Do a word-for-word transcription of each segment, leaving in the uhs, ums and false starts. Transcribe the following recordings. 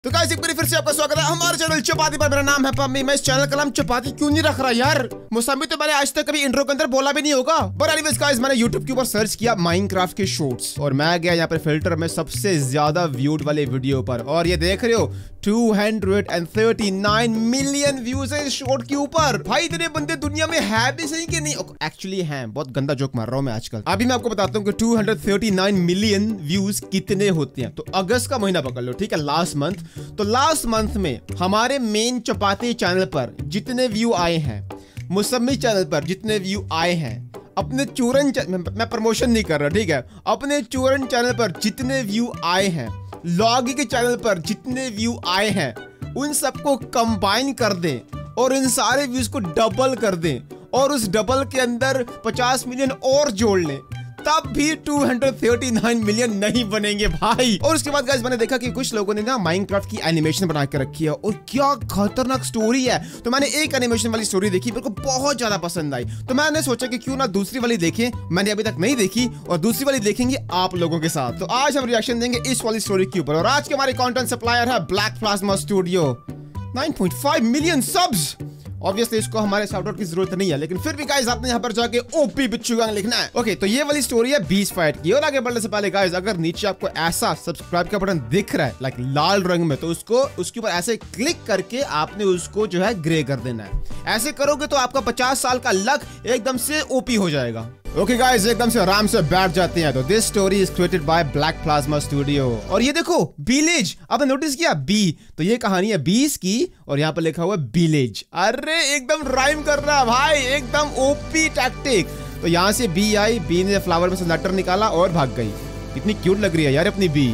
तो गाइस एक बार फिर से आपका स्वागत है हमारे चैनल चपाती पर। मेरा नाम है पम्मी। मैं इस चैनल का नाम चपाती क्यों नहीं रख रहा यार? मौसमी तो मैंने आज तक कभी इंट्रो के अंदर बोला भी नहीं होगा। बट एनीवेज गाइस, मैंने YouTube के ऊपर सर्च किया माइनक्राफ्ट के शॉर्ट्स और मैं गया यहाँ पे फिल्टर में सबसे ज्यादा व्यूड वाले वीडियो पर, और ये देख रहे हो two hundred thirty nine million views है इस शॉर्ट के ऊपर। भाई इतने बंदे दुनिया में है भी सही कि नहीं? एक्चुअली है। बहुत गंदा जोक मार रहा हूँ मैं आजकल। अभी मैं आपको बताता हूँ कि two hundred thirty nine million views कितने होते हैं। तो अगस्त का महीना पकड़ लो, ठीक है, लास्ट मंथ। तो लास्ट मंथ में हमारे मेन चपाती चैनल पर जितने व्यू आए हैं, मौसमी चैनल पर जितने व्यू आए हैं, अपने चूरन मैं प्रमोशन नहीं कर रहा, ठीक है, अपने चूरन चैनल पर जितने व्यू आए हैं, लॉगी के चैनल पर जितने व्यू आए हैं, उन सबको कंबाइन कर दें और इन सारे व्यूज को डबल कर दें और उस डबल के अंदर पचास मिलियन और जोड़ लें, तब भी two hundred thirty nine million नहीं बनेंगे भाई। और उसके बाद गाइस मैंने देखा कि कुछ लोगों ने ना माइनक्राफ्ट की एनिमेशन बना के रखी है और क्या खतरनाक स्टोरी है। तो मैंने एक एनिमेशन वाली स्टोरी देखी, मेरे को बहुत ज्यादा पसंद आई। तो मैंने सोचा कि क्यों ना दूसरी वाली देखें। मैंने अभी तक नहीं देखी और दूसरी वाली देखेंगे आप लोगों के साथ। तो आज हम रिएक्शन देंगे इस वाली स्टोरी के ऊपर। और आज के हमारे कंटेंट सप्लायर है black plasma studio. Nine point five million subs. Obviously इसको हमारे शाउट आउट की जरूरत नहीं है, लेकिन फिर भी गाइस आपने यहाँ पर जाके ओपी बिच्छू गैंग लिखना है। ओके, तो ये वाली स्टोरी है बीस फाइट की। और आगे बढ़ने से पहले गाइस, अगर नीचे आपको ऐसा सब्सक्राइब का बटन दिख रहा है लाइक लाल रंग में, तो उसको उसके ऊपर ऐसे क्लिक करके आपने उसको जो है ग्रे कर देना है। ऐसे करोगे तो आपका पचास साल का लक एकदम से ओपी हो जाएगा। ओके गाइस, एकदम से आराम से बैठ जाते हैं। तो this story is created by black plasma studio. और ये देखो विलेज, आपने नोटिस किया बी, तो ये कहानी है बीस की और यहाँ पर लिखा हुआ है विलेज। अरे एकदम राइम कर रहा है भाई, एकदम ओपी टैक्टिक। तो यहाँ से बी आई, बी ने फ्लावर में से लेटर निकाला और भाग गई। कितनी क्यूट लग रही है यार अपनी बी।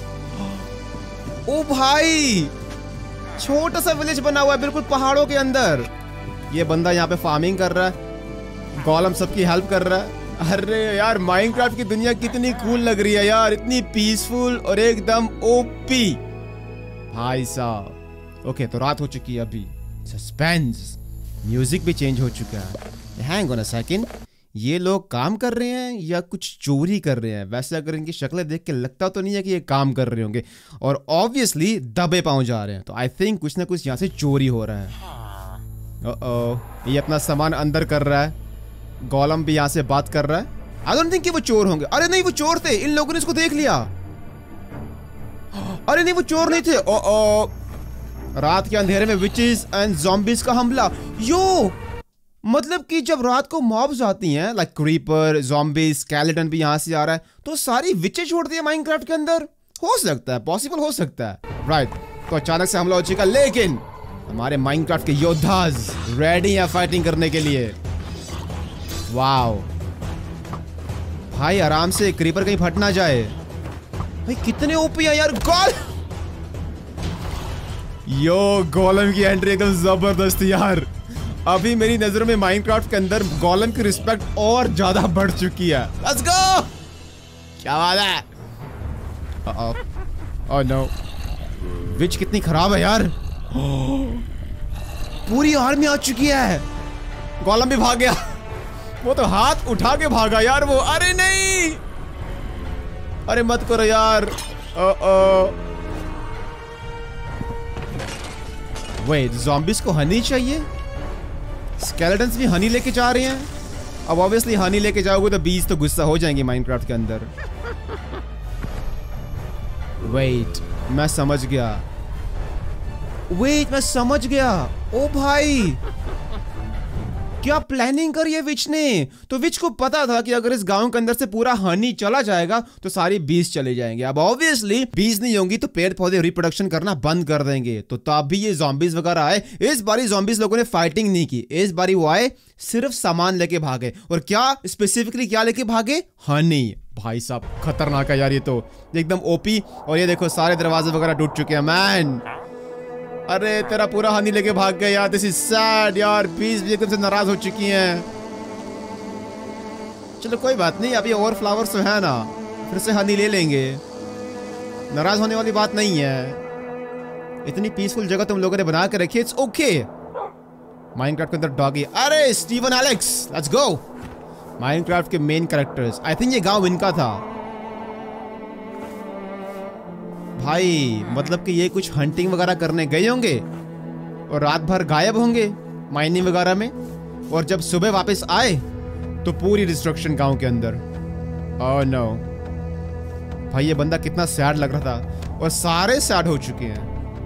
ओ भाई, छोटा सा विलेज बना हुआ है बिल्कुल पहाड़ों के अंदर। ये बंदा यहाँ पे फार्मिंग कर रहा है, गोलम सबकी हेल्प कर रहा है। अरे यार माइनक्राफ्ट की दुनिया कितनी कूल लग रही है यार, इतनी पीसफुल और एकदम ओपी भाई साहब। ओके, तो रात हो चुकी है अभी। सस्पेंस, म्यूजिक भी चेंज हो चुका है। हैंग ऑन अ सेकंड, ये लोग काम कर रहे हैं या कुछ चोरी कर रहे हैं? वैसे अगर इनकी शक्लें देख के लगता तो नहीं है कि ये काम कर रहे होंगे, और ऑब्वियसली दबे पांव जा रहे हैं। तो आई थिंक कुछ ना कुछ यहाँ से चोरी हो रहा है। ओ, ये अपना सामान अंदर कर रहा है। गोलम भी यहाँ से बात कर रहा है। आई डोंट थिंक कि वो चोर होंगे। अरे नहीं, वो चोर थे। इन लोगों ने इसको देख लिया। अरे नहीं, वो चोर नहीं थे। ओ ओ, रात के अंधेरे में विचेस एंड ज़ॉम्बीज का हमला। यो मतलब कि जब रात को मॉब्स आती हैं लाइक क्रीपर, ज़ॉम्बीज, स्केलेटन भी यहाँ से आ रहा है, तो सारी विचेस छोड़ दिए माइनक्राफ्ट के अंदर। हो सकता है, पॉसिबल हो सकता है, राइट। तो अचानक से हमला हो चुका, लेकिन हमारे माइनक्राफ्ट के योद्धास रेडी हैं फाइटिंग करने के लिए। वाओ भाई, आराम से, क्रीपर कहीं फट ना जाए। भाई कितने ओपी है यार। गोल यो गोलम की एंट्री एकदम जबरदस्त यार। अभी मेरी नजरों में माइनक्राफ्ट के अंदर गोलम की रिस्पेक्ट और ज्यादा बढ़ चुकी है। Let's go. क्या बात है? ओह नो, विच कितनी खराब है यार। पूरी आर्मी आ चुकी है। गोलम भी भाग गया। वो तो हाथ उठा के भागा यार वो। अरे नहीं, अरे मत करो यार। ओ ओ, वेट, ज़ॉम्बीज को हनी चाहिए। स्केलेटन्स भी हनी लेके जा रहे हैं। अब ऑब्वियसली हनी लेके जाओगे तो बीज तो गुस्सा हो जाएंगे माइनक्राफ्ट के अंदर। वेट, मैं समझ गया। वेट, मैं समझ गया। ओ भाई, क्या प्लानिंग करी है विच ने? तो विच को पता था कि अगर इस गांव के अंदर से पूरा हनी चला जाएगा तो सारी बीज चले जाएंगे। अब ऑब्वियसली बीज नहीं होंगी तो पेड़ पौधे रिप्रोडक्शन करना बंद कर देंगे। तो तब भी ये ज़ॉम्बीज वगैरह आए। इस बारी ज़ॉम्बीज लोगों ने फाइटिंग नहीं की। इस बारी वो आए, सिर्फ सामान लेके भागे। और क्या स्पेसिफिकली क्या लेके भागे? हनी। भाई साहब खतरनाक है यार ये तो, एकदम ओपी। और ये देखो सारे दरवाजे वगैरह टूट चुके हैं मैन। अरे तेरा पूरा हनी लेके भाग गया यार। दिस इज सैड यार। बीज भी एकदम से नाराज हो चुकी हैं। चलो कोई बात नहीं, अभी और फ्लावर्स तो है ना, फिर से हनी ले लेंगे। नाराज होने वाली बात नहीं है। इतनी पीसफुल जगह तुम लोगों ने बना के रखी है, इट्स ओके। माइनक्राफ्ट के अंदर डॉगी। अरे Steve and Alex, let's go. Minecraft के मेन कैरेक्टर्स। आई थिंक ये गांव इनका था। भाई मतलब कि ये कुछ हंटिंग वगैरह करने गए होंगे और रात भर गायब होंगे माइनिंग वगैरह में, और जब सुबह वापस आए तो पूरी डिस्ट्रक्शन गांव के अंदर। ओह नो भाई, ये बंदा कितना सैड लग रहा था और सारे सैड हो चुके हैं।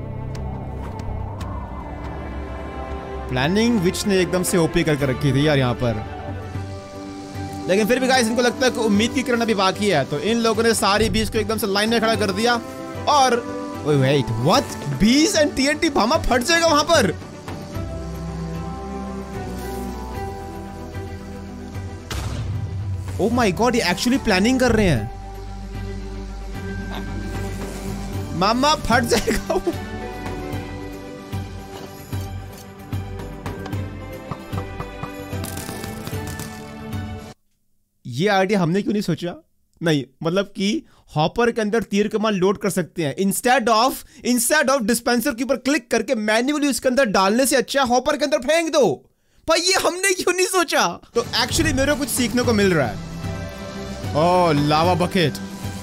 प्लानिंग विच ने एकदम से ओपी करके रखी थी यार यहाँ पर। लेकिन फिर भी गाइस इनको लगता है कि उम्मीद की किरण अभी बाकी है, तो इन लोगों ने सारी बीज को एकदम से लाइन में खड़ा कर दिया। और wait what, bees and TNT bomb फट जाएगा वहां पर। ओह माय गॉड, ये एक्चुअली प्लानिंग कर रहे हैं। मामा फट जाएगा वो। ये आइडिया हमने क्यों नहीं सोचा? नहीं मतलब कि हॉपर के अंदर तीर कमान लोड कर सकते हैं instead of instead of dispenser के ऊपर क्लिक करके मैन्युअली उसके अंदर डालने से अच्छा हॉपर के अंदर फेंक दो। भाई ये हमने क्यों नहीं सोचा? तो एक्चुअली मेरे को कुछ सीखने को मिल रहा है। ओह लावा बकेट,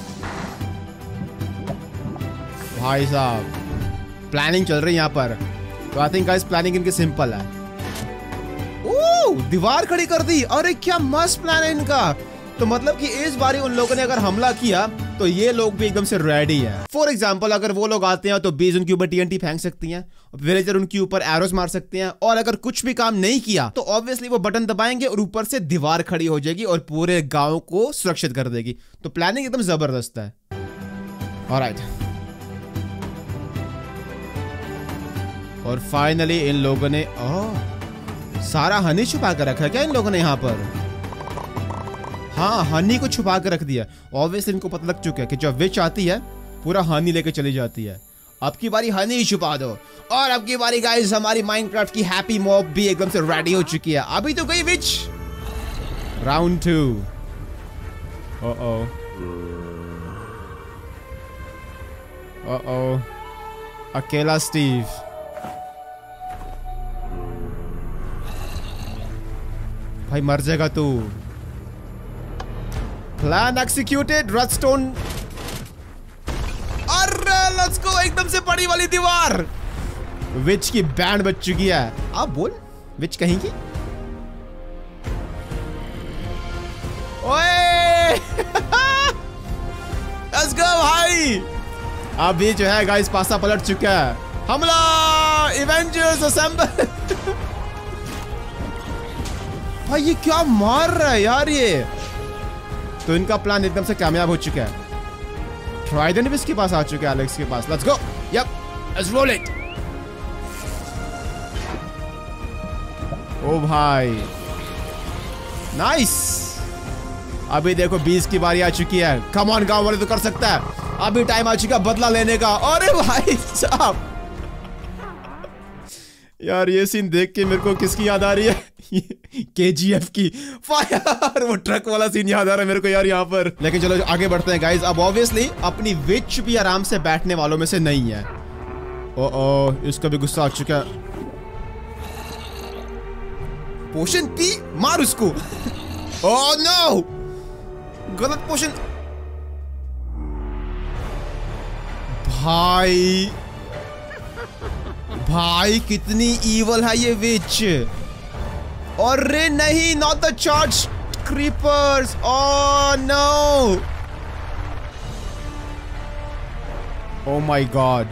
भाई साहब प्लानिंग चल रही है यहाँ पर। तो आई थिंक गाइस प्लानिंग इनकी सिंपल है। ओह दीवार खड़ी कर दी, अरे क्या मस्त प्लान है इनका। तो मतलब कि इस बारी उन लोगों ने अगर हमला किया तो ये लोग भी एकदम से रेडी है। फॉर एग्जांपल अगर वो लोग आते हैं तो बीज उनके ऊपर टीएनटी फेंक सकती हैं, विलेजर उनके ऊपर एरोस मार सकते हैं, और अगर कुछ भी काम नहीं किया तो ऑब्वियसली वो बटन दबाएंगे और ऊपर से दीवार खड़ी हो जाएगी और पूरे गांव को सुरक्षित कर देगी। तो प्लानिंग एकदम जबरदस्त है। ऑलराइट, और फाइनली इन लोगों ने ओह सारा हनी छुपा कर रखा है क्या इन लोगों ने यहाँ पर? हाँ हनी को छुपा कर रख दिया। ऑब्वियसली इनको पता लग चुका है कि जब विच आती है पूरा हनी लेके चली जाती है। अब की बारी हनी ही छुपा दो। और अब की बारी गाइस हमारी माइनक्राफ्ट की हैप्पी मॉब भी एकदम से रेडी हो चुकी है। अभी तो गई विच। Round to. ओ ओ अकेला स्टीव। भाई मर जाएगा तू। Plan executed, redstone. अरे लेट्स गो, एकदम से बड़ी वाली दीवार। विच की बैंड बज चुकी है। आप बोल विच कहेंगी? ओए लेट्स गो भाई। अभी जो है गाइस पासा पलट चुका है। हमला, इवेंजर्स असेंबल। भाई ये क्या मार रहा है यार ये। तो इनका प्लान एकदम से कामयाब हो चुका है। ट्राइडेंट भी इसके पास आ चुका है, एलेक्स के पास। Let's go, yup let's roll it. Oh भाई नाइस। अभी देखो बीस की बारी आ चुकी है। कम ऑन गांव वाले तो कर सकता है। अभी टाइम आ चुका बदला लेने का। अरे भाई साहब यार ये सीन देख के मेरे को किसकी याद आ रही है? केजीएफ की फायर, वो ट्रक वाला सीन याद आ रहा है मेरे को यार यहाँ पर। लेकिन चलो आगे बढ़ते हैं गाइस। अब ऑब्वियसली अपनी विच भी आराम से बैठने वालों में से नहीं है। ओ ओ इसका भी गुस्सा आ चुका है। पोशन पी, मार उसको। ओह नो, गलत पोशन। भाई भाई कितनी ईवल है ये विच। और रे नहीं, not the charge creepers. Oh no, oh my god.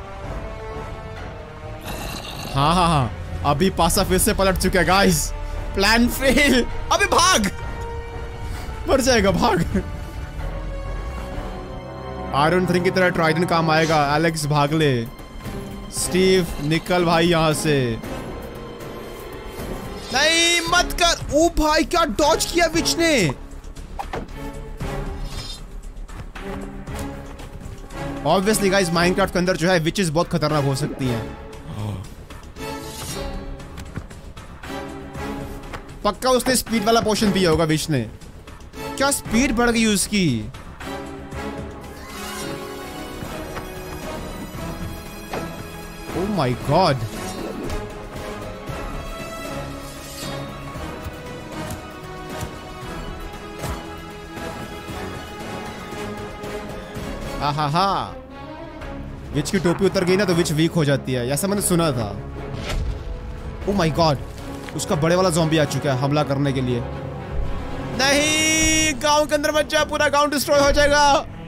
हाँ हाँ हाँ अभी पासा फिर से पलट चुका है गाइस। Plan fail. अबे भाग, मर जाएगा, भाग। आयरन थ्री की तरह ट्राइडेंट काम आएगा। एलेक्स भाग ले। स्टीव निकल भाई यहां से। नहीं मत कर। ओ भाई क्या डॉज किया विच ने। ऑब्वियसली गाइस माइनक्राफ्ट के अंदर जो है विचेस बहुत खतरनाक हो सकती हैं। पक्का उसने स्पीड वाला पोशन पिया होगा विच ने। क्या स्पीड बढ़ गई उसकी। Oh my God! Ha ha ha! विच की टोपी उतर गई ना तो विच वीक हो जाती है, ऐसा मैंने सुना था। ओह माय गॉड, उसका बड़े वाला ज़ॉम्बी आ चुका है हमला करने के लिए। नहीं, गांव के अंदर मत जा, पूरा गांव डिस्ट्रॉय हो जाएगा।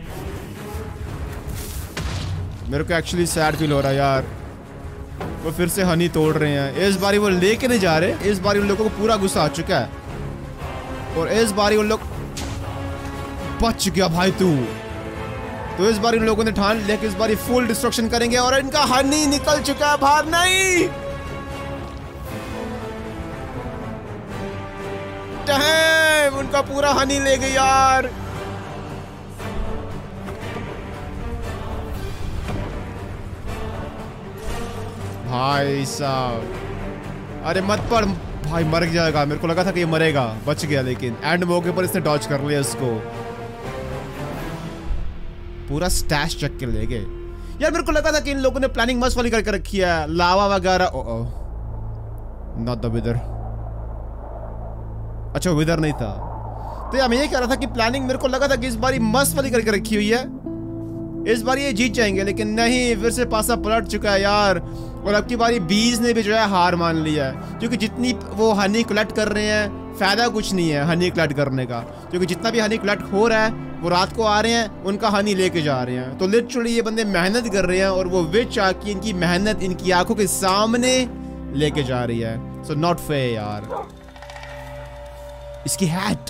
मेरे को एक्चुअली सैड फील हो रहा है यार। वो फिर से हनी तोड़ रहे हैं। इस बारी वो लेके नहीं जा रहे, इस बारी उन लोगों को पूरा गुस्सा आ चुका है और इस बारी उन लोग बच गया भाई तू। तो इस बारी उन लोगों ने ठान लिया कि इस बारी फुल डिस्ट्रक्शन करेंगे और इनका हनी निकल चुका है बाहर। नहीं, डैम, उनका पूरा हनी ले गई यार। भाई साहब, अरे मत पड़ भाई, मर जाएगा। मेरे को लगा था कि ये मरेगा, बच गया, लेकिन एंड मौके पर इसने डॉज कर लिया इसको। पूरा स्टैश चेक के ले गए यार। मेरे को लगा था कि इन लोगों ने प्लानिंग मस्त वाली करके रखी है, लावा वगैरह। Oh not the wither. अच्छा विदर नहीं था। तो यार मैं ये कह रहा था कि प्लानिंग मेरे को लगा था कि इस बारी मस्त वाली करके रखी हुई है, इस बार ये जीत जाएंगे, लेकिन नहीं, फिर से पासा पलट चुका है यार। और अब की बारी बीज ने भी जो है हार मान लिया है, क्योंकि जितनी वो हनी कलेक्ट कर रहे हैं फायदा कुछ नहीं है हनी कलेक्ट करने का, क्योंकि जितना भी हनी कलेक्ट हो रहा है वो रात को आ रहे हैं, उनका हनी लेके जा रहे हैं। तो लिटरली ये बंदे मेहनत कर रहे हैं और वो विच आके इनकी मेहनत इनकी आंखों के सामने लेके जा रही है। सो नॉट फेयर यार। इसकी हैट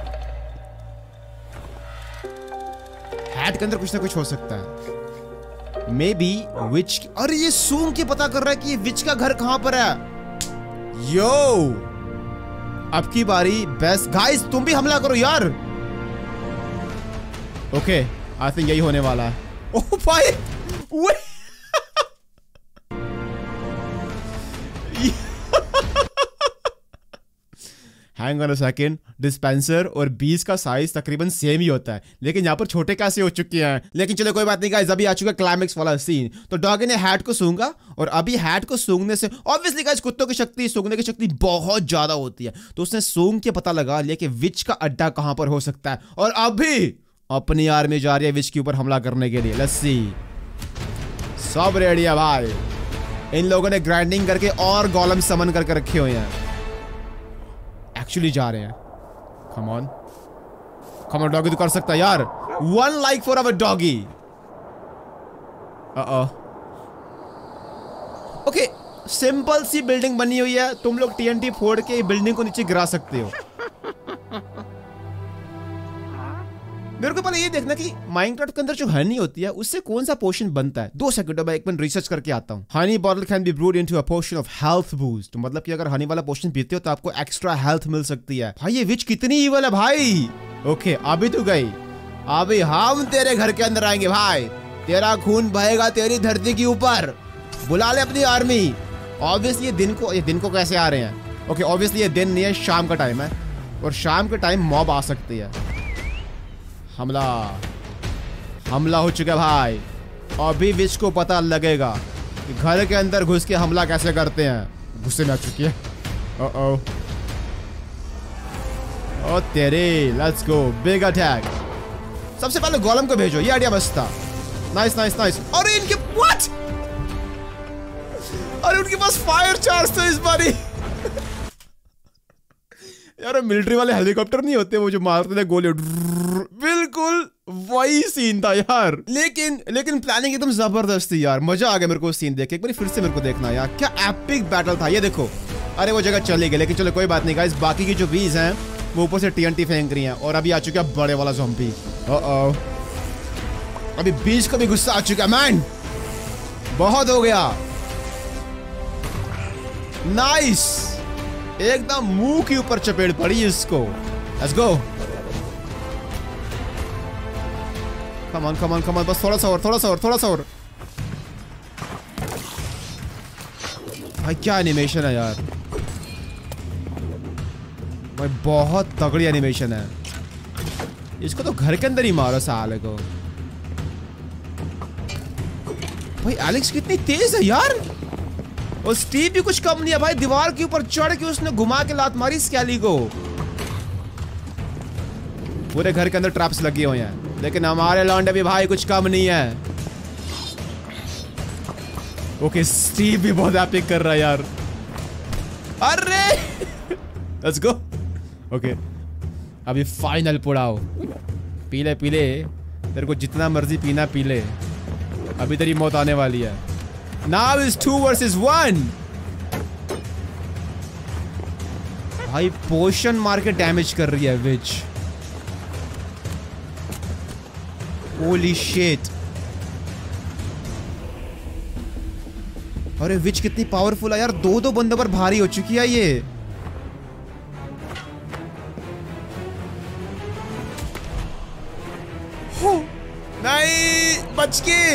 हैट के अंदर कुछ ना कुछ हो सकता है। मे बी विच। अरे ये सूंघ के पता कर रहा है कि ये विच का घर कहां पर है। यो, अब की बारी बेस्ट गाइस, तुम भी हमला करो यार। ओके, आई थिंक यही होने वाला है। ओह भाई, hang on a second, dispenser और बीस का साइज तकरीबन सेम ही होता है, लेकिन यहाँ पर छोटे कैसे हो चुके हैं। लेकिन चलो कोई बात नहीं गाइस, अभी आ चुका क्लाइमेक्स वाला सीन। तो डॉगी ने हैट को सूंघा और अभी हैट को सूंघने से ऑब्वियसली गाइस कुत्तों की शक्ति, सूंघने की शक्ति बहुत ज्यादा होती है। तो उसने सूंघ के पता लगा लिया कि विच का अड्डा कहां पर हो सकता है और अभी अपनी आर्मी जा रही है विच के ऊपर हमला करने के लिए। लेट्स सी, सब रेडी है भाई। इन लोगों ने ग्राइंडिंग करके और गोलम समन करके रखे हुए हैं, एक्चुअली जा रहे हैं। Come on, come on doggy, तो कर सकता है यार। One like for our doggy. Okay, simple सी बिल्डिंग बनी हुई है, तुम लोग टीएनटी फोड़ के बिल्डिंग को नीचे गिरा सकते हो। मेरे को पहले ये देखना कि माइनक्राफ्ट के अंदर जो हनी होती है उससे कौन सा पोशन बनता है। दो सेकंड में एक मिनट रिसर्च करके आता हूँ। Honey bottle can be brewed into a potion of health boost, मतलब कि अगर हनी वाला पोशन पीते हो तो आपको एक्स्ट्रा हेल्थ मिल सकती है। भाई ये विच कितनी ईवल है भाई। ओके, अभी तो गई, अभी हम तेरे घर के अंदर आएंगे भाई, तेरा खून बहेगा तेरी धरती के ऊपर। बुला ले अपनी आर्मी। ऑब्वियसली ये दिन को, ये दिन को कैसे आ रहे हैं। ओके, ऑब्वियसली ये दिन नहीं है, शाम का टाइम है और शाम के टाइम मॉब आ सकती है। हमला हमला हो चुका भाई। अभी विच को पता लगेगा कि घर के अंदर घुस के हमला कैसे करते हैं। गुस्से में आ चुकी है। ओ ओ ओ तेरे, लेट्स गो, बिग अटैक। सबसे पहले गोलम को भेजो, ये आइडिया मस्त था। Nice nice nice. अरे इनके व्हाट, अरे उनके पास फायर चार्ज था इस बारी। यार मिलिट्री वाले हेलीकॉप्टर नहीं होते वो जो मारते थे गोली, बिल्कुल वही सीन था यार। लेकिन लेकिन प्लानिंग एकदम जबरदस्त थी यार, मजा आ गया मेरे को सीन देख के। एक बार फिर से मेरे को देखना यार, क्या एपिक बैटल था ये। देखो, अरे वो जगह चली गई, लेकिन चलो कोई बात नहीं गाइस। बाकी की जो बीज हैं वो ऊपर से टीएनटी फेंक रही हैं और अभी आ चुका है बड़े वाला ज़ॉम्बी। ओह, अभी बीज को भी गुस्सा आ चुका मैन, बहुत हो गया। नाइस, एकदम मुंह के ऊपर चपेट पड़ी इसको। Let's go, come on come on come on, बस थोड़ा सा और, थोड़ा सा और, थोड़ा सा और। भाई क्या एनिमेशन है यार भाई, बहुत तगड़ी एनिमेशन है। इसको तो घर के अंदर ही मारो साले को। भाई एलेक्स कितनी तेज है यार, और स्टीव भी कुछ कम नहीं है भाई। दीवार के ऊपर चढ़ के उसने घुमा के लात मारी स्कैली को। पूरे घर के अंदर ट्रैप्स लगे हुए हैं, लेकिन हमारे लौंडे भी भाई कुछ कम नहीं है। ओके स्टीव भी बहुत एपिक कर रहा है यार। अरे लेट्स गो। ओके अभी फाइनल पुड़ाओ। पीले पीले तेरे को जितना मर्जी पीना पी ले, अभी तेरी मौत आने वाली है। Now is two versus one. भाई पोशन मार के डैमेज कर रही है विच। Holy shit. अरे विच कितनी पावरफुल है यार, दो दो बंदों पर भारी हो चुकी है ये। नहीं बच के।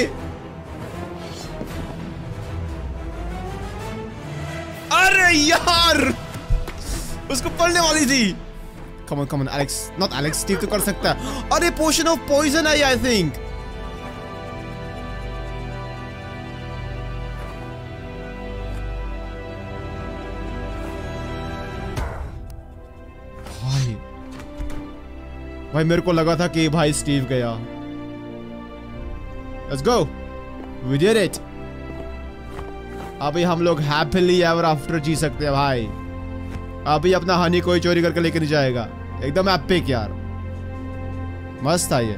अरे यार उसको पड़ने वाली थी। Come on come on Alex, not Alex, Steve तो कर सकता है। अरे potion of poison I I think. भाई भाई मेरे को लगा था कि भाई स्टीव गया। Let's go, we did it. अभी हम लोग हैप्पीली एवर आफ्टर जी सकते हैं भाई। अभी अपना हनी कोई चोरी करके लेके नहीं जाएगा। एकदम एपिक यार, मस्त था ये।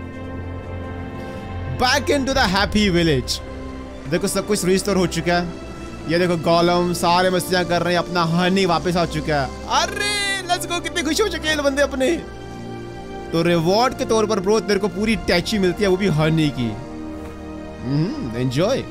Back into the happy village. देखो सब कुछ रिस्टोर हो चुका है। ये देखो गॉलम सारे मस्तियां कर रहे हैं, अपना हनी वापस आ चुका है। अरे लेट्स गो, कितने खुश हो चुके हैं बंदे अपने। तो रिवॉर्ड के तौर पर ब्रो तेरे को पूरी टैची मिलती है, वो भी हनी की। एंजॉय।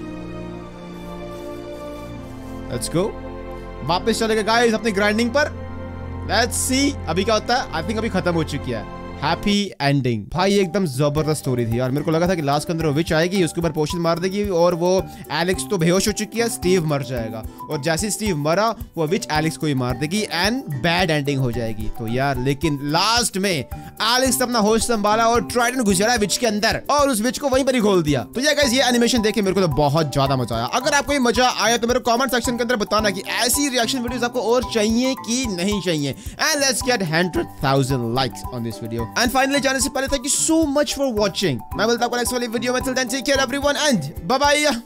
लेट्स गो, वापस चलेगा गाइस अपनी ग्राइंडिंग पर। लेट्स सी अभी क्या होता है। आई थिंक अभी खत्म हो चुकी है। Happy ending. भाई एकदम जबरदस्त स्टोरी थी यार। मेरे को लगा था कि लास्ट के अंदर विच आएगी, उसके ऊपर पोशन मार देगी और वो एलेक्स तो बेहोश हो चुकी है, स्टीव मर जाएगा। और जैसे स्टीव मरा वो विच एलेक्स को ही मार देगी एंड बैड एंडिंग हो जाएगी। तो यार लेकिन लास्ट में एलेक्स अपना होश संभाला और ट्राइडेंट घुसेड़ा विच के अंदर और उस विच को वहीं पर ही खोल दिया। तो ये गाइस ये एनिमेशन देखे मेरे को तो बहुत ज्यादा मजा आया। अगर आपको ये मजा आया तो मेरे कमेंट सेक्शन के अंदर बताना कि ऐसी रिएक्शन वीडियोस आपको और चाहिए कि नहीं चाहिए। And let's get hundred thousand likes on this video. And finally जाने से पहले thank you so much for watching. मैं मिलता हूं नेक्स्ट वाली वीडियो में। Till then take care everyone and bye bye.